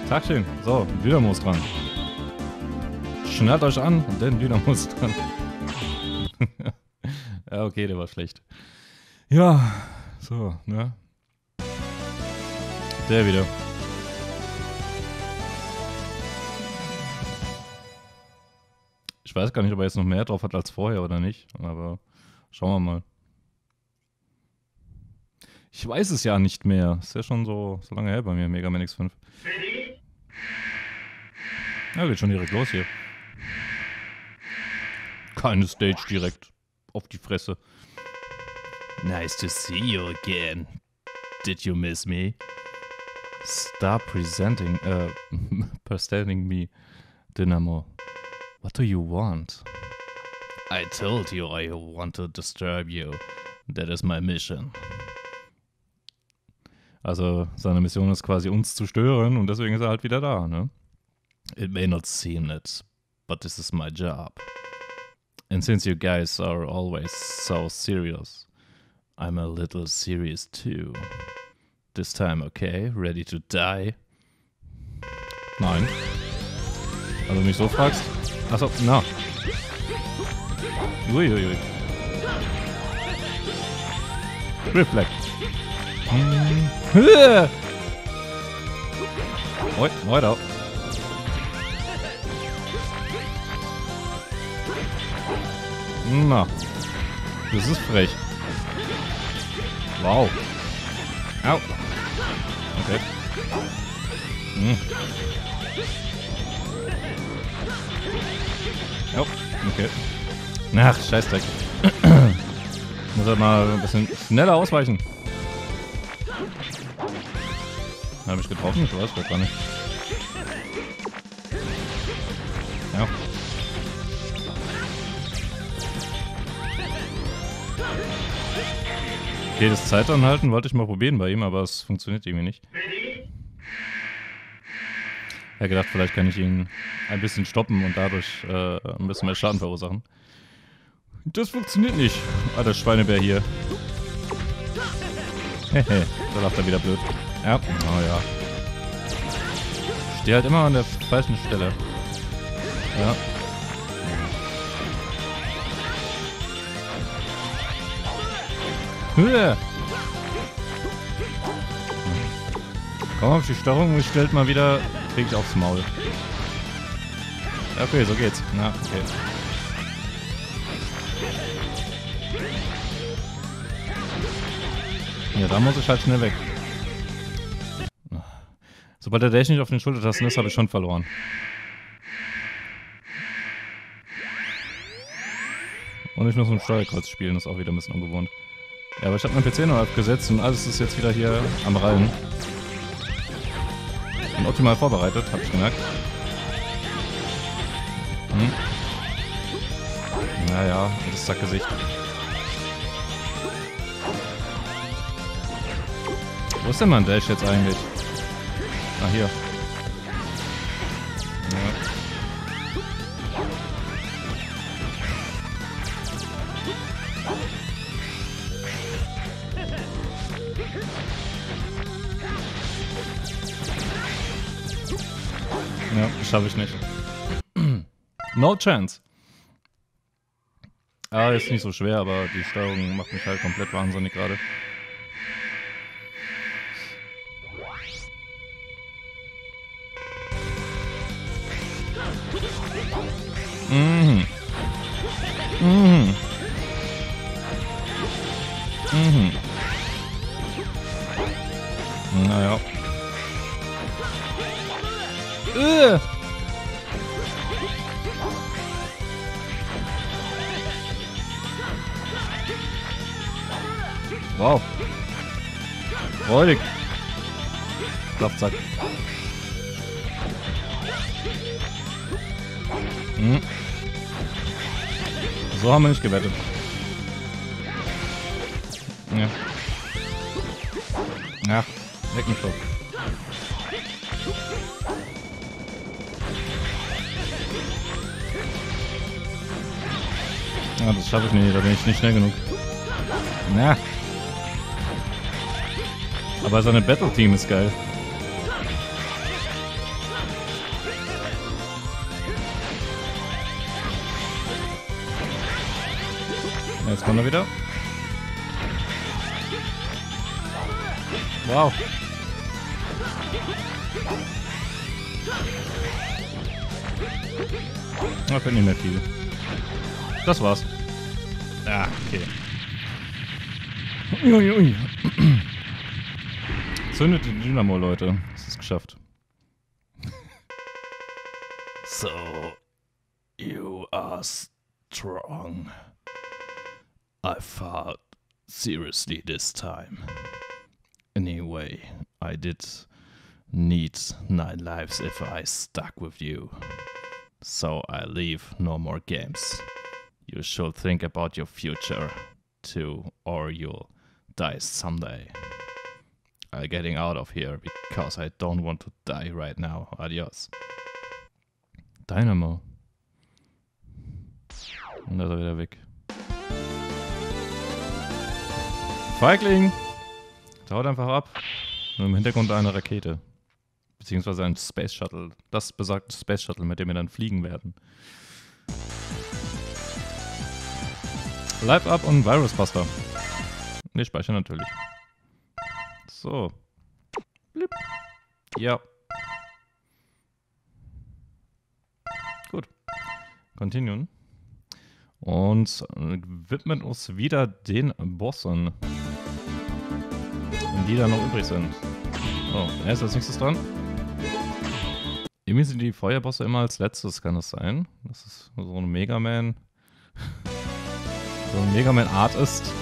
Tagchen. So, Dynamo ist dran. Schnallt euch an, denn Dynamo ist dran. Ja, okay, der war schlecht. Ja, so, ne? Der wieder. Ich weiß gar nicht, ob er jetzt noch mehr drauf hat als vorher oder nicht, aber schauen wir mal. Ich weiß es ja nicht mehr. Ist ja schon so lange her bei mir, Mega Man X5. Ja, geht schon direkt los hier. Keine Stage direkt auf die Fresse. Nice to see you again. Did you miss me? Stop presenting me, Dynamo. What do you want? I told you I want to disturb you. That is my mission. Also seine Mission ist quasi uns zu stören und deswegen ist er halt wieder da, ne? It may not seem it, but this is my job. And since you guys are always so serious, I'm a little serious too. This time okay? Ready to die? Nein. Also wenn du mich so fragst. Achso, na. Uiuiui. Reflect. Weiter. Na. Das ist frech. Wow. Au. Okay. Oh, okay. Ach, Scheißdreck. Muss halt mal ein bisschen schneller ausweichen. Habe ich getroffen? Ich weiß gar nicht. Ja. Okay, das Zeitanhalten wollte ich mal probieren bei ihm, aber es funktioniert irgendwie nicht. Ich habe gedacht, vielleicht kann ich ihn ein bisschen stoppen und dadurch ein bisschen mehr Schaden verursachen. Das funktioniert nicht. Ah, der Schweinebär hier. Hehe, da lacht er wieder blöd. Ja, oh ja. Ich stehe halt immer an der falschen Stelle. Ja. Höhe! Komm auf die Steuerung gestellt mal wieder. Krieg ich aufs Maul. Okay, so geht's. Na, okay. Ja, da muss ich halt schnell weg. Sobald der Dash nicht auf den Schultertasten ist, habe ich schon verloren. Und ich muss mit dem Steuerkreuz spielen, das ist auch wieder ein bisschen ungewohnt. Ja, aber ich habe meinen PC noch abgesetzt und alles ist jetzt wieder hier am Rallen. Und optimal vorbereitet, habe ich gemerkt. Naja, das Sackgesicht. Wo ist denn mein Dash jetzt eigentlich? Ah, hier. Ja, schaffe ich nicht. No chance. Ah, ist nicht so schwer, aber die Steuerung macht mich halt komplett wahnsinnig gerade. Naja. Wow. Freudig. Klappzack. So haben wir nicht gewettet. Ja. Ach, leck mich doch. Ja, das schaffe ich nicht, da bin ich nicht schnell genug. Na. Aber seine Battle Team ist geil. Jetzt kommt er wieder. Wow. Da fehlt nicht mehr viel. Das war's. Ah, okay. Ui, ui. Zündet den Dynamo, Leute. Es ist geschafft. So, you are strong. I fought seriously this time. Anyway, I did need 9 lives if I stuck with you. So I leave, no more games. You should think about your future too, or you'll die someday. I'm getting out of here because I don't want to die right now. Adios. Dynamo. Und da ist er wieder weg. Feigling! Haut einfach ab. Nur im Hintergrund eine Rakete. Beziehungsweise ein Space Shuttle. Das besagte Space Shuttle, mit dem wir dann fliegen werden. Live Up und Virus Buster. Ne, speichern natürlich. So. Blip. Ja. Gut. Continuen. Und widmen uns wieder den Bossen. Die da noch übrig sind. Oh, er ist als nächstes dran. Irgendwie sind die Feuerbosse immer als letztes, kann das sein? Das ist so ein Mega Man. So ein Mega Man Art ist.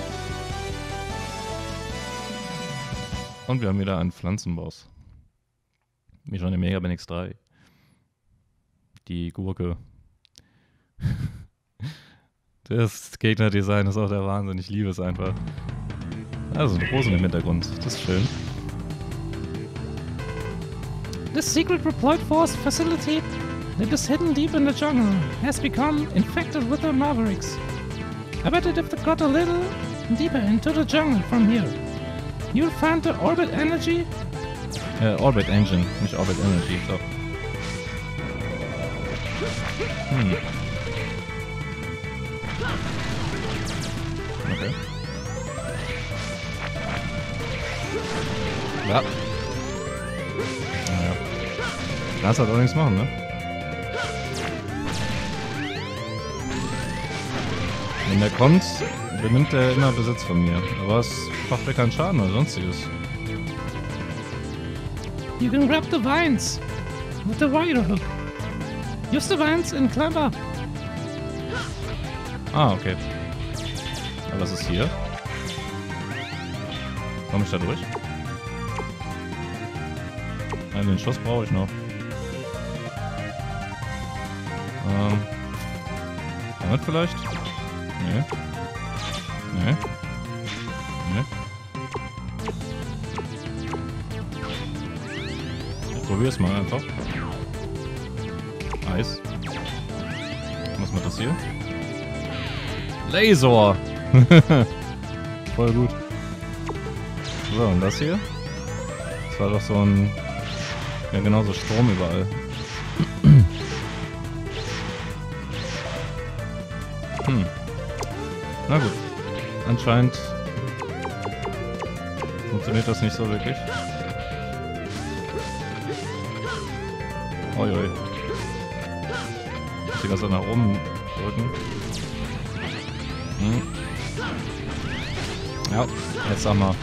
Und wir haben wieder einen Pflanzenboss. Wie schon in Mega Man X3. Die Gurke. Das Gegnerdesign ist auch der Wahnsinn. Ich liebe es einfach. Also Rosen im Hintergrund, das ist schön. This secret reploid force facility that is hidden deep in the jungle has become infected with the Mavericks. I bet it if they got a little deeper into the jungle from here. You'll find the Orbit Energy. Orbit Engine, nicht Orbit Energy, so. Okay. Ja. Naja. Kannst halt auch nichts machen, ne? Wenn der kommt, benimmt er immer Besitz von mir. Aber es macht mir keinen Schaden oder sonstiges. You can grab the vines with the wire hook. Use the vines and climb up. Ah, okay. Aber was ist hier? Komme ich da durch? Nein, den Schuss brauche ich noch. Damit vielleicht? Nee. Nee. Nee. Ich probier's mal einfach. Eis. Was macht das hier? Laser! Voll gut. So, und das hier? Das war doch so ein... Ja, genauso Strom überall. Na gut. Anscheinend funktioniert das nicht so wirklich. Uiui. Ich muss die ganze Zeit nach oben drücken. Ja, jetzt sag mal.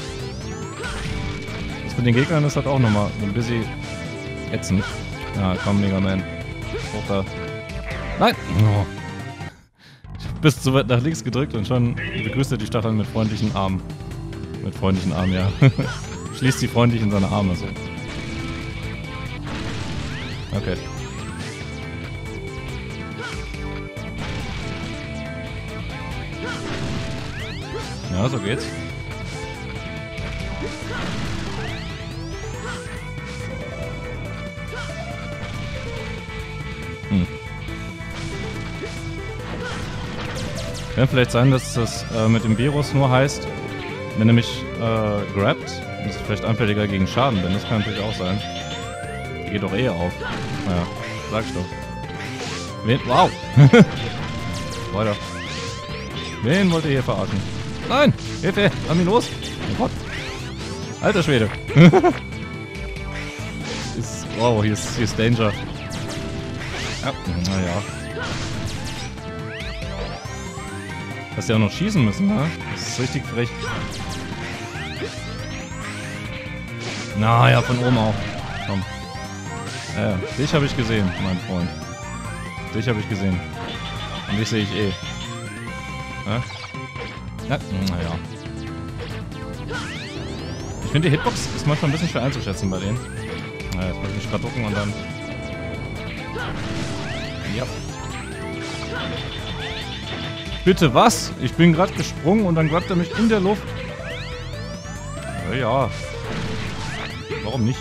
Das mit den Gegnern ist halt auch nochmal ein bisschen ätzend. Ja, komm, Mega Man. Hoch da. Nein! Oh. Ich hab bis zu weit nach links gedrückt und schon begrüßt er die Stacheln mit freundlichen Armen. Mit freundlichen Armen, ja. Schließt sie freundlich in seine Arme so. Okay. Ja, so geht's. Kann vielleicht sein, dass das mit dem Virus nur heißt, wenn er mich grabt, ist es vielleicht anfälliger gegen Schaden bin. Das kann natürlich auch sein. Die geht doch eh auf. Naja, sag ich doch. Wow! Weiter. Wen wollt ihr hier verarschen? Nein! Hilfe! Lass mich los! Oh Gott! Alter Schwede! Wow, hier ist Danger. Ja, naja. Dass die auch noch schießen müssen, ne? Das ist richtig frech. Naja, von oben auch. Komm. Dich habe ich gesehen, mein Freund. Dich habe ich gesehen. Und dich sehe ich eh. Ja? Ja, naja. Ich finde, die Hitbox ist manchmal ein bisschen schwer einzuschätzen bei denen. Naja, jetzt muss ich mich gerade ducken und dann... Ja. Bitte was? Ich bin gerade gesprungen und dann grabt er mich in der Luft. Ja. Warum nicht?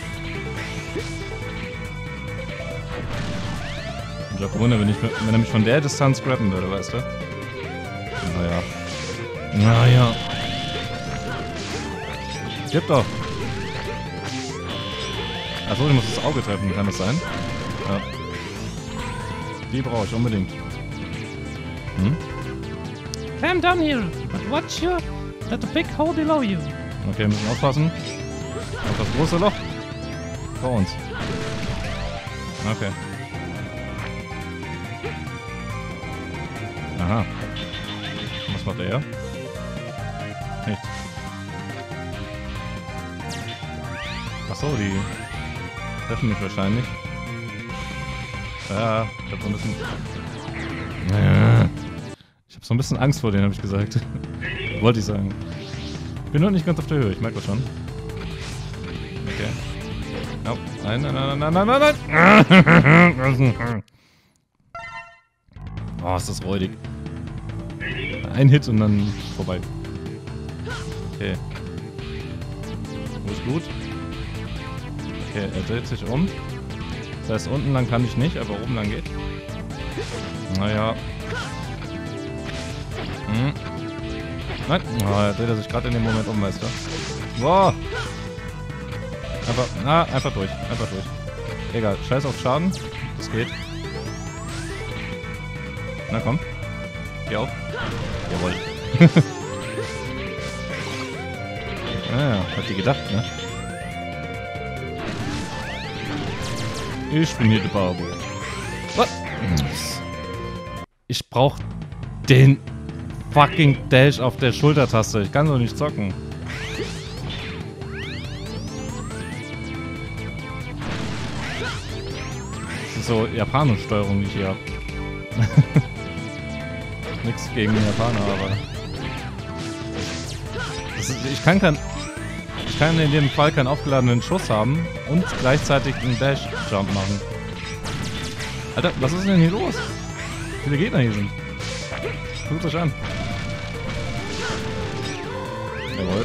Ich wäre gewundert, wenn er mich von der Distanz grabben würde, weißt du? Naja. Naja. Gib doch. Achso, du musst das Auge treffen, kann das sein? Ja. Die brauche ich unbedingt. Hm? Climb down here, but watch sure that the big hole below you. Okay, wir müssen aufpassen. Auf das große Loch. Vor uns. Okay. Aha. Was macht er? Nichts. Achso, die treffen mich wahrscheinlich. Ja, ich hab so ein bisschen... Ich hab so ein bisschen Angst vor denen, habe ich gesagt. Wollte ich sagen. Ich bin noch nicht ganz auf der Höhe, ich merke das schon. Okay. Oh, nein, nein, nein, nein, nein, nein, nein! Oh, ist das räudig. Ein Hit und dann vorbei. Okay. Ist gut. Okay, er dreht sich um. Das heißt, unten lang kann ich nicht, aber oben lang geht. Naja. Hm. Nein. Oh, er dreht sich gerade in dem Moment um, weißt du. Wow. Einfach durch. Einfach durch. Egal, scheiß auf Schaden. Das geht. Na komm. Geh auf. Jawohl. Naja, hat die gedacht, ne? Ich bin hier der Barbo. Was? Ich brauch den fucking Dash auf der Schultertaste. Ich kann doch nicht zocken. Das ist so Japaner-Steuerung, die ich hier hab. Nichts gegen den Japaner, aber... Ich kann in dem Fall keinen aufgeladenen Schuss haben und gleichzeitig einen Dash-Jump machen. Alter, was ist denn hier los? Wie viele Gegner hier sind? Guckt euch an. Jawohl.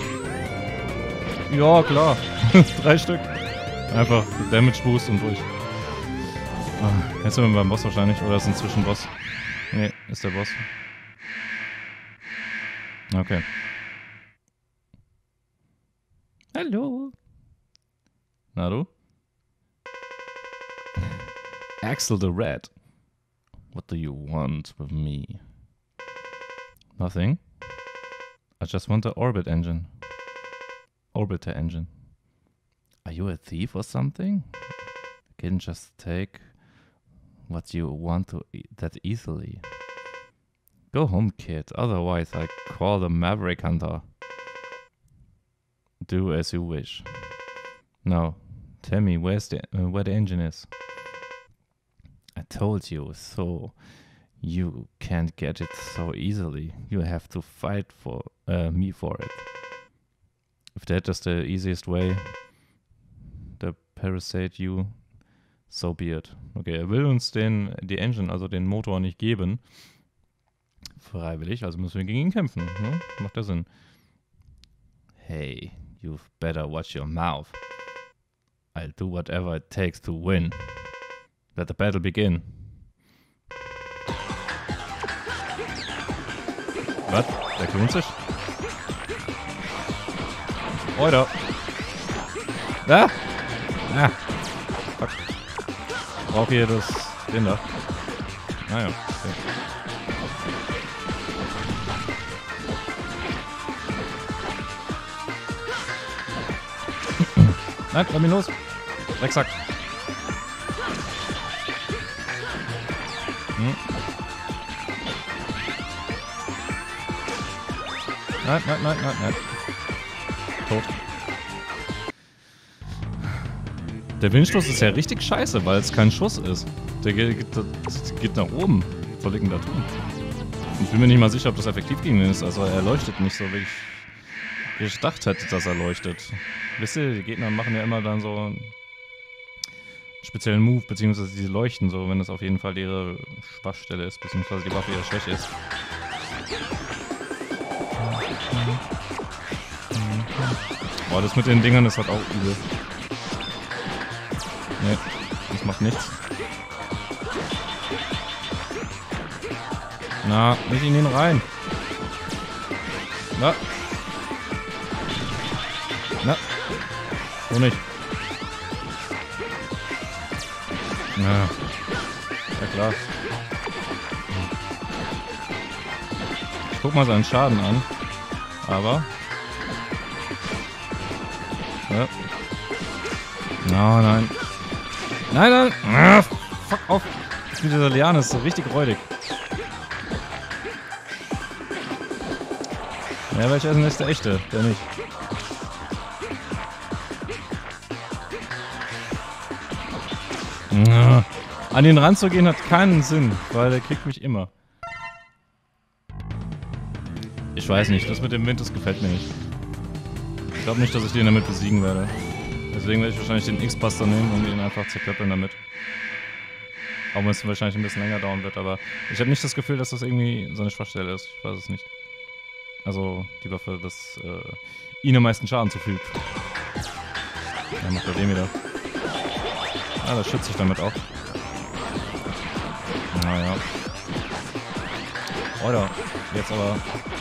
Ja, klar. 3 Stück. Einfach Damage Boost und durch. Ah, jetzt sind wir beim Boss wahrscheinlich. Oder ist ein Zwischenboss? Nee, ist der Boss. Okay. Hallo. Na du? Axel the Red. What do you want with me? Nothing. I just want the Orbiter engine. Are you a thief or something? You can just take what you want to that easily. Go home, kid. Otherwise, I call the Maverick Hunter. Do as you wish. Now, tell me where the engine is. I told you so. You can't get it so easily. You have to fight for me for it. If that is the easiest way, the parasite you, so be it. Okay, er will uns die Engine, also den Motor nicht geben. Freiwillig, also müssen wir gegen ihn kämpfen. Ne? Macht ja Sinn. Hey, you've better watch your mouth. I'll do whatever it takes to win. Let the battle begin. Was? Der klont sich? Oder? Ja? Ah. Fuck. Brauch hier den da. Naja, okay. Nein, lass mich los. Drecksack. Hm. Nein, nein, nein, nein, nein. Tot. Der Windstoß ist ja richtig scheiße, weil es kein Schuss ist. Der geht nach oben. Was soll ich denn da tun? Ich bin mir nicht mal sicher, ob das effektiv gegen ihn ist. Also er leuchtet nicht so, wie ich gedacht hätte, dass er leuchtet. Wisst ihr, die Gegner machen ja immer dann so einen speziellen Move, beziehungsweise die leuchten so, wenn das auf jeden Fall ihre Schwachstelle ist, beziehungsweise die Waffe ihre Schwäche ist. Boah, das mit den Dingern, das hat auch übel. Ne, das macht nichts. Na, nicht in den rein. Na. Na. So nicht. Na. Ja klar. Ich guck mal seinen Schaden an. Aber. Ja. No, nein. Nein, nein. Ah, fuck auf. Das mit dieser Liane ist so richtig räudig. Ja, welcher ist der echte? Der nicht. Ja. An den Rand zu gehen hat keinen Sinn, weil der kriegt mich immer. Ich weiß nicht, das mit dem Wind, das gefällt mir nicht. Ich glaube nicht, dass ich den damit besiegen werde. Deswegen werde ich wahrscheinlich den X-Buster nehmen und ihn einfach zerklöppeln damit. Auch wenn es wahrscheinlich ein bisschen länger dauern wird, aber ich habe nicht das Gefühl, dass das irgendwie so eine Schwachstelle ist. Ich weiß es nicht. Also die Waffe, das ihnen am meisten Schaden zufügt. Ja, macht er den wieder. Ah, das schützt sich damit auch. Naja. Oder, jetzt aber.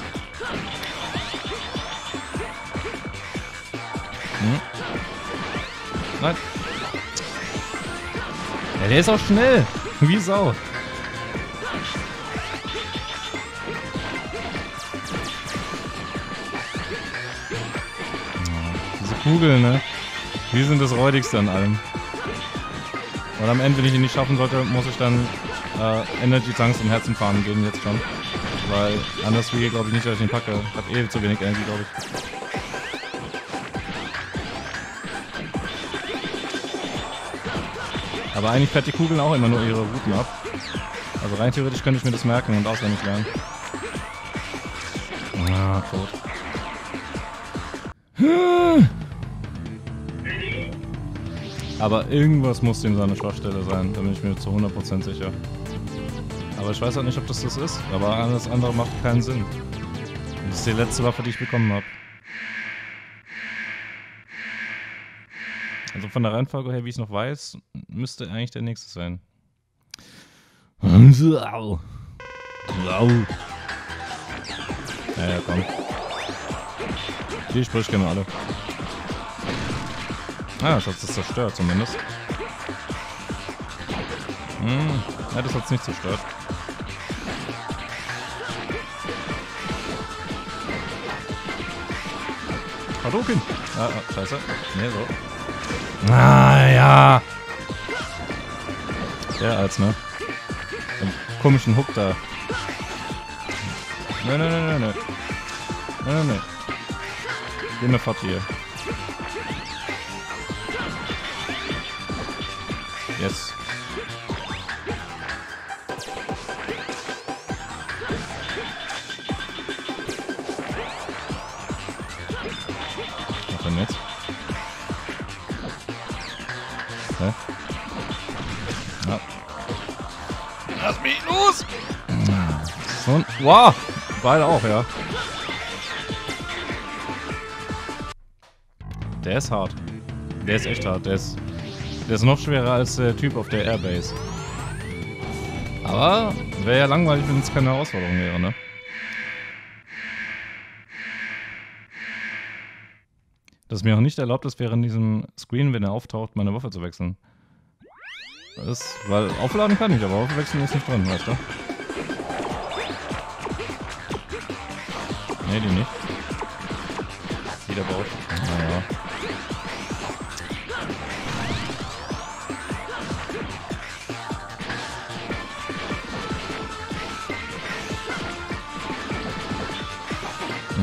Hm. Nein. Ja, der ist auch schnell. Wie Sau. Diese Kugeln, ne? Die sind das räudigste an allem. Und am Ende, wenn ich ihn nicht schaffen sollte, muss ich dann Energy Tanks und Herzen fahren gehen jetzt schon. Weil anders wie glaube ich nicht, dass ich ihn packe. Ich habe eh zu wenig Energie, glaube ich. Aber eigentlich fährt die Kugeln auch immer nur ihre Routen ab. Also rein theoretisch könnte ich mir das merken und auswendig lernen. Ah, tot. Aber irgendwas muss dem seine Schwachstelle sein, da bin ich mir zu 100% sicher. Aber ich weiß halt nicht, ob das ist. Aber alles andere macht keinen Sinn. Und das ist die letzte Waffe, die ich bekommen habe. Also von der Reihenfolge her, wie ich es noch weiß, müsste eigentlich der nächste sein. Ja, ja, komm. Die Sprüche kennen wir alle. Ah, das hat es zerstört zumindest. Ja, das hat es nicht zerstört. Hadouken! Ah, scheiße. Nee, so. Ah, ja! Der als, ne? Den komischen Hook da. Nein, nein, nein, nein, nein. Nein, nein, nein. Geh mir fort hier. Yes. Was denn jetzt? Hä? Ja. Lass mich los! Und, wow! Beide auch, ja. Der ist hart. Der ist echt hart. Der ist noch schwerer als der Typ auf der Airbase. Aber wäre ja langweilig, wenn es keine Herausforderung wäre, ne? Das mir auch nicht erlaubt ist, während diesem Screen, wenn er auftaucht, meine Waffe zu wechseln. Weil aufladen kann ich, aber Waffe wechseln ist nicht drin, weißt du? Ne, die nicht. Wieder baut. Naja.